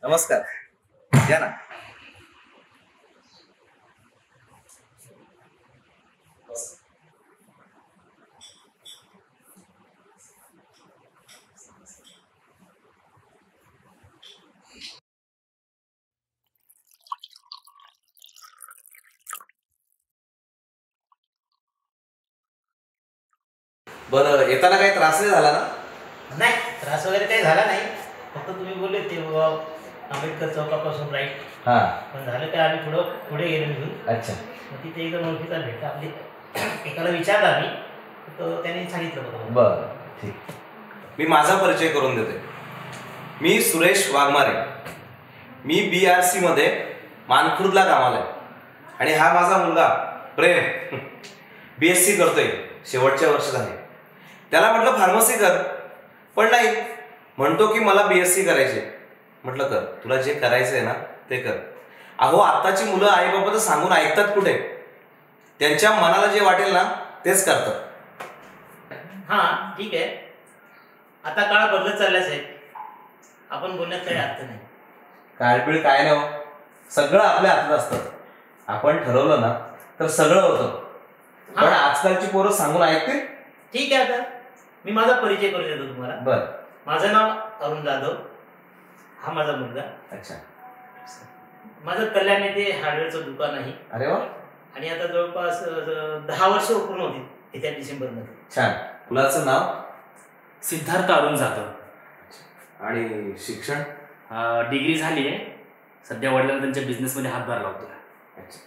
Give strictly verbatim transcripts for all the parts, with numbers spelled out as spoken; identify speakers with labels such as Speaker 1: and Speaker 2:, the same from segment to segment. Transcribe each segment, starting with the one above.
Speaker 1: नमस्कार, या ना. बरं, येताना काही त्रास नाही झाला ना?
Speaker 2: नाही, त्रास वगैरे काही झाला नाही. फक्त तुम्ही बोलले ते आंबेडकर चौकापासून राईट.
Speaker 1: हां.
Speaker 2: पण झालं काय, आम्ही पुढं पुढे गेलो निघून.
Speaker 1: अच्छा.
Speaker 2: मग तिथे एकदम ओळखीचा भेटला. आपली एकाला विचारलं आम्ही, तर त्याने सांगितलं होतं.
Speaker 1: बरं, ठीक. मी माझा परिचय करून देते. मी सुरेश वाघमारे. मी बी आर सी मध्ये मानखुर्दला कामाला आहे. आणि हा माझा मुलगा प्रेम बी एस सी करतोय, शेवटच्या वर्ष झाले. त्याला म्हटलं फार्मसी कर, पण नाही, म्हणतो की मला बी एस सी करायचे. म्हटलं कर, तुला जे करायचं आहे ना ते कर. अहो, आत्ताची मुलं आई बाबा तर सांगून ऐकतात कुठे? त्यांच्या मनाला जे वाटेल ना तेच करतात.
Speaker 2: हां, ठीक आहे. आता काळ बदलत चाललाच आहे. आपण बोलण्यात काही अर्थ नाही.
Speaker 1: काळपीळ काय नाही हो, सगळं आपल्या हातात असतं. आपण ठरवलं ना तर सगळं होतं. पण आजकालची पोरं सांगून ऐकतील?
Speaker 2: ठीक आहे, आता मी माझा परिचय करून देतो तुम्हाला.
Speaker 1: बर.
Speaker 2: माझं नाव अरुण जाधव. हा माझा मुलगा.
Speaker 1: अच्छा.
Speaker 2: माझं कल्याण येथे हार्डवेअरचं दुकान आहे.
Speaker 1: अरे वा.
Speaker 2: आणि आता जवळपास दहा वर्ष पूर्ण होती येत्या डिसेंबरमध्ये.
Speaker 1: छान. मुलाचं नाव?
Speaker 3: सिद्धार्थ अरुण जाधव.
Speaker 1: आणि शिक्षण?
Speaker 3: डिग्री झाली आहे. सध्या वडिलांना त्यांच्या बिझनेसमध्ये हातभार लावतो.
Speaker 1: अच्छा.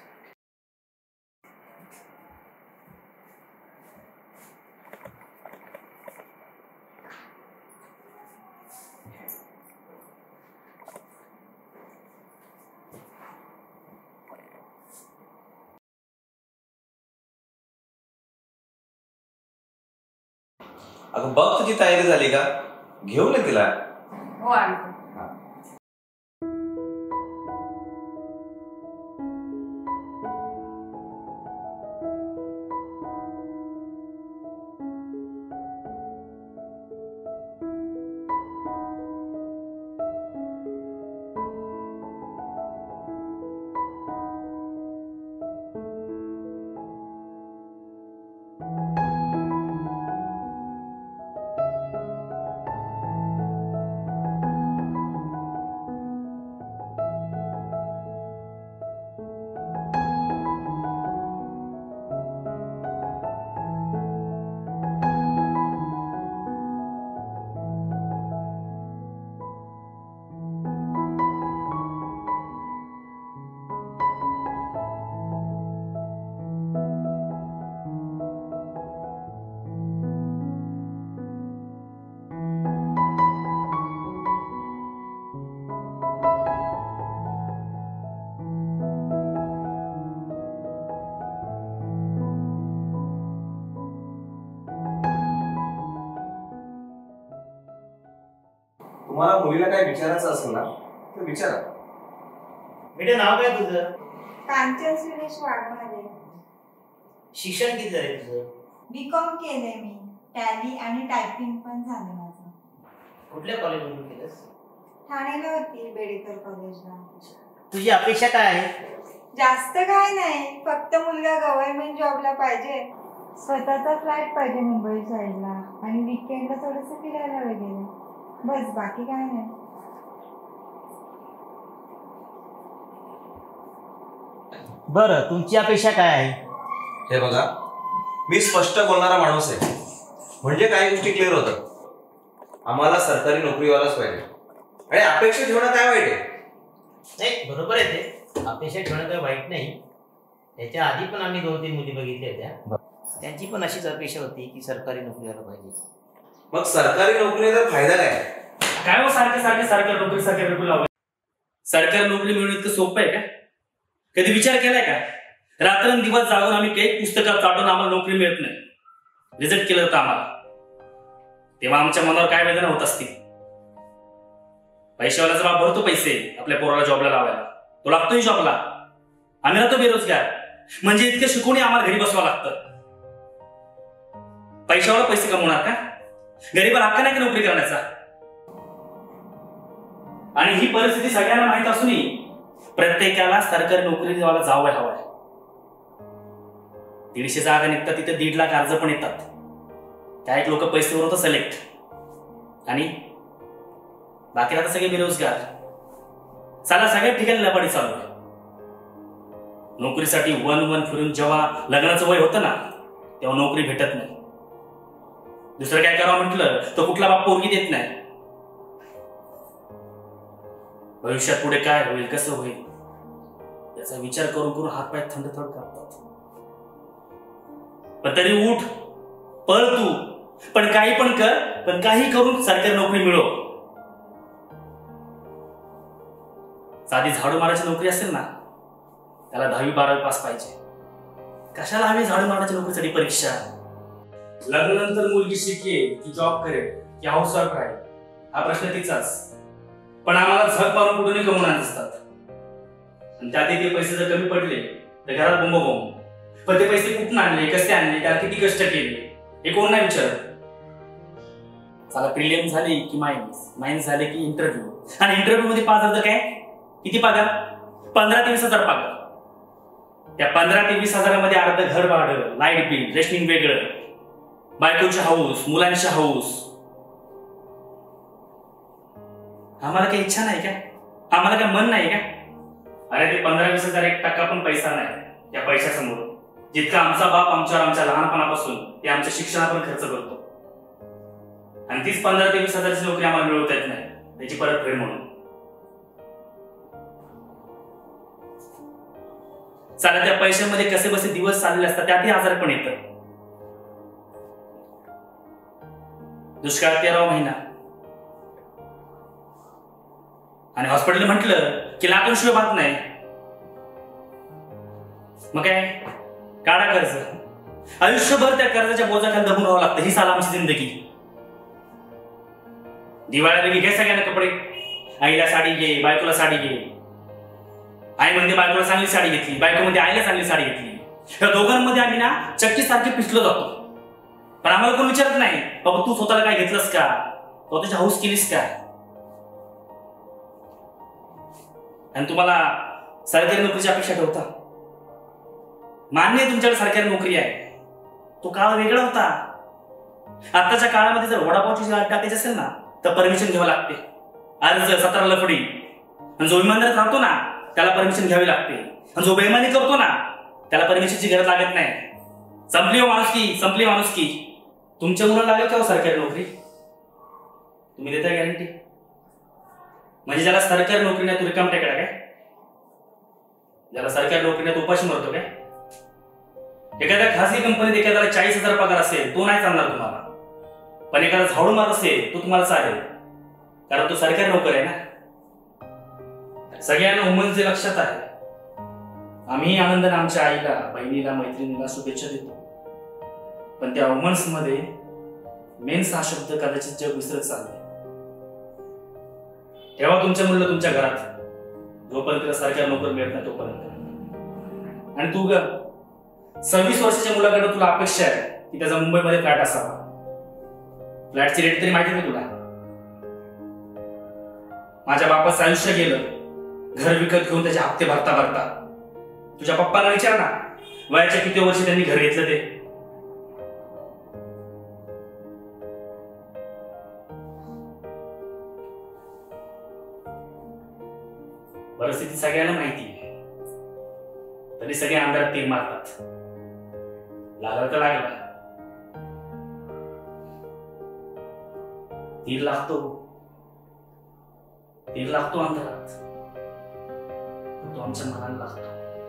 Speaker 1: अगं बघ, तुझी तयारी झाली का? घेऊन ये तिला.
Speaker 4: हो, आणतो.
Speaker 1: तुम्हाला मुलीला काय विचारायचं असेल ना तर विचारा.
Speaker 2: बेटे, नाव काय तुझं?
Speaker 4: कांचन सुरेश वाघमारे.
Speaker 2: शिक्षण किती झाले तुझं?
Speaker 4: बी कॉम केलंय मी. टॅली आणि टायपिंग पण झालं माझं.
Speaker 2: कुठल्या कॉलेजमधून केलंस?
Speaker 4: ठाण्याला होती, बेडेकर कॉलेजला.
Speaker 2: तुझी अपेक्षा काय आहे?
Speaker 4: जास्त काय नाही, फक्त मुलगा गव्हर्नमेंट जॉबला पाहिजे, स्वतःचा फ्लॅट पाहिजे मुंबई साईडला, आणि वीकेंडला थोडंसं फिरायला वगैरे, बस. बाकी काय नाही.
Speaker 2: बरं, तुमची अपेक्षा काय आहे?
Speaker 1: हे बघा, मी स्पष्ट बोलणारा माणूस आहे, म्हणजे काही गोष्टी क्लिअर होतात. आम्हाला सरकारी नोकरीवालाच पाहिजे. आणि अपेक्षा ठेवणं काय वाईट आहे?
Speaker 2: नाही, बरोबर आहे ते. अपेक्षा ठेवणं काही वाईट नाही. त्याच्या आधी पण आम्ही दोन तीन मुली बघितल्या होत्या. त्यांची पण अशीच अपेक्षा होती की सरकारी नोकरीवाला पाहिजे.
Speaker 1: मग सरकारी नोकरीचा फायदा काय?
Speaker 3: काय हो, सारखे सारखे सरकारी नोकरी सरकारी नोकरी लावली. सरकारी नोकरी मिळवणं इतकं सोपं आहे का? कधी विचार केलाय का? रात्रंदिवस जागून आम्ही काही पुस्तकात काढून आम्हाला नोकरी मिळत नाही. रिजेक्ट केलं होतं आम्हाला. तेव्हा आमच्या मनावर काय वेदना होत असतील. पैशावाल्याचा बाप भरतो पैसे आपल्या पोराला जॉबला लावायला, तो लागतोय जॉबला. आम्ही राहतो बेरोजगार. म्हणजे इतकं शिकून आम्हाला घरी बसवावं लागतं. पैशावाला पैसे कमवणार का? गरीबाला हक्क नाही का नोकरी करण्याचा? आणि ही परिस्थिती सगळ्यांना माहित असूनही प्रत्येकाला सरकारी नोकरीवाला जावं हवाय. दीडशे जागा निघतात तिथे दीड लाख अर्ज पण येतात. काही लोक पैसे होतं सिलेक्ट आणि बाकी आता सगळे बेरोजगार. चला सगळ्या ठिकाणी लबाडी चालू आहे. नोकरीसाठी वन वन फिरून जेव्हा लग्नाचं वय होतं ना तेव्हा नोकरी भेटत नाही. दुसरं काय करावं म्हटलं तर कुठला बाप पोरगी देत नाही. भविष्यात पुढे काय होईल कसं होईल याचा विचार करून करून हातपाय थंड थंड कापतात. पण तरी उठ पळ तू, पण काही पण कर, पण काही करून सरकारी नोकरी मिळव. साधी झाडू मारायची नोकरी असेल ना त्याला दहावी बारावी पास पाहिजे. कशाला हवी झाडू मारायच्या नोकरीसाठी परीक्षा? लग्नानंतर मुलगी शिकेल की जॉब करेल की हाऊस वाईफ राहील हा प्रश्न तिचाच. पण आम्हाला झक मारून कुठूनही कमवणार असतात. आणि त्यातही ते पैसे जर कमी पडले तर घरात बोंब बोंब. पण ते पैसे कुठून आणले, कसे आणले, त्याला किती कष्ट केले हे कोण नाही विचारत. साला प्रिलियम झाले की माइन्स, माइन्स झाले की इंटरव्ह्यू, आणि इंटरव्ह्यू मध्ये पाच हजार काय किती पगार? पंधरा ते वीस हजार पगार. त्या पंधरा ते वीस हजारामध्ये अर्ध घर भाडं, लाईट बिल, रेशनिंग वेगळं, बायकोचे हाऊस, मुलांचे हाऊस. आम्हाला काही इच्छा नाही काय? आम्हाला काय मन नाही काय? अरे ते पंधरा वीस हजार एक टक्का पण पैसा नाही त्या पैशासमोर. जितका आमचा बाप आमच्यावर आमच्या लहानपणापासून ते आमच्या शिक्षणावर खर्च करतो, आणि तीच पंधरा ते वीस हजारची नोकरी आम्हाला मिळवता येत नाही त्याची परतफेड म्हणून. चला त्या पैशामध्ये कसे बसे दिवस चाललेले असतात त्यातही आजार पण येतं. दुष्काळ तेरावा महिना आणि हॉस्पिटल म्हटलं की लाखांशिवाय बात नाही. मग काय काढा कर्ज. आयुष्यभर त्या कर्जाच्या बोजाखाली दबून राहावं लागतं. ही साल आमची जिंदगी. दिवाळीला घे सगळ्यांना कपडे. आईला साडी घे, बायकोला साडी घे. आई म्हणजे बायकोला चांगली साडी घेतली, बायको मध्ये आईला चांगली साडी घेतली. या दोघांमध्ये आम्ही ना चक्की सारखे पिसलो जातो. पण आम्हाला कोण विचारत नाही बाबा तू स्वतःला काय घेतलंस का, तो तुझी हाऊस केलीस का. आणि तुम्हाला सरकारी नोकरीची अपेक्षा ठेवता. मान्य आहे तुमच्याकडे सरकारी नोकरी आहे, तो काळ वेगळा होता. आताच्या काळामध्ये जर वडापावची गाडी टाकायची असेल ना तर परमिशन घ्यावं लागते. अर्ज सतरा लफडी. आणि जो इमानदार राहतो ना त्याला परमिशन घ्यावी लागते, आणि जो बेईमानी करतो ना त्याला परमिशनची गरज लागत नाही. संपली हो माणुसकी, संपली माणुसकी. तुमच्या मुलाला लागेल का हो सरकारी नोकरी? तुम्ही देता गॅरंटी? म्हणजे ज्याला सरकारी नोकरी नाही तू रिकाम टेकडा काय? ज्याला सरकारी नोकरी नाही तो उपाशी मरतो काय? एखाद्या खासगी कंपनीत एखाद्याला चाळीस हजार पगार असेल तो नाही चालणार तुम्हाला, पण एखादा झाडू मार असेल तो तुम्हाला चालेल, कारण तो सरकारी नोकर आहे ना. सगळ्यांना उमलचे लक्षात आहे. आम्ही आनंदाने आमच्या आईला, बहिणीला, मैत्रिणीला शुभेच्छा देतो. पण त्या वुमन्स मध्ये मेन्स हा शब्द कदाचित जग विसरत चाललंय. ठेवा तुमच्या मुलं तुमच्या घरात, जोपर्यंत सरकारी नोकरी मिळत नाही तोपर्यंत. आणि तू ग सव्वीस वर्षाच्या मुलाकडे तुला अपेक्षा आहे की त्याचा मुंबईमध्ये फ्लॅट असावा. फ्लॅटची रेट तरी माहिती नाही तुला? माझ्या बापाचं आयुष्य गेलं घर विकत घेऊन त्याचे हप्ते भरता भरता. तुझ्या पप्पाला विचार ना वयाच्या किती वर्षी त्यांनी घर घेतलं ते. परिस्थिती सगळ्यांना माहिती आहे, तरी सगळे अंधारात तीर मारतात. लागला तर लागला. तीर लागतो तीर लागतो अंधारात, तो आमच्या मनाला लागतो.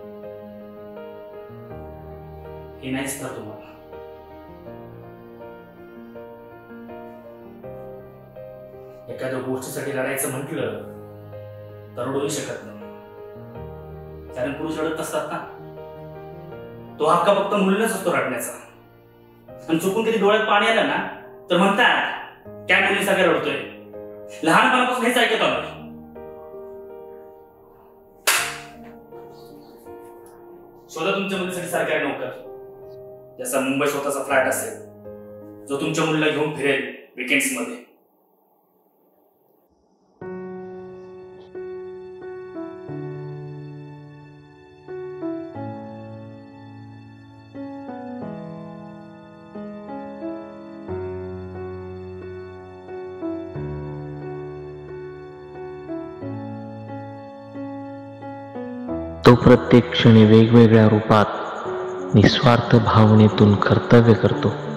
Speaker 3: हे नाहीच तर तुम्हाला. एखाद्या गोष्टीसाठी लढायचं म्हटलं तर रडूही शकत नाही, कारण पुरुष रडत असतात ना. तो हक्का फक्त मुलीलाच असतो रडण्याचा. आणि चुकून कधी डोळ्यात पाणी आलं ना तर म्हणतात काय मुली सगळं रडतोय. लहानपणापासून हेच ऐकत आलोय. शोधा तुमच्या मुलीसाठी सरकारी नोकर, ज्याचा मुंबई स्वतःचा फ्लॅट असेल, जो तुमच्या मुलीला घेऊन फिरेल विकेंड्स मध्ये.
Speaker 5: तो प्रत्येक क्षणी वेगवेगळ्या रूपात निस्वार्थ भावनेतून कर्तव्य करतो.